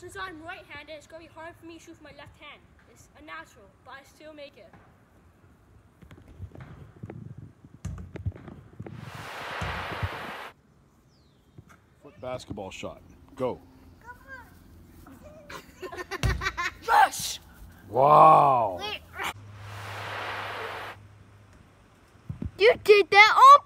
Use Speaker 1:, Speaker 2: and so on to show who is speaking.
Speaker 1: Since I'm right-handed, it's going to be hard for me to shoot with my left hand. It's unnatural, but I still make it.
Speaker 2: Foot basketball shot. Go.
Speaker 1: Yes!
Speaker 2: Wow.
Speaker 3: You did that on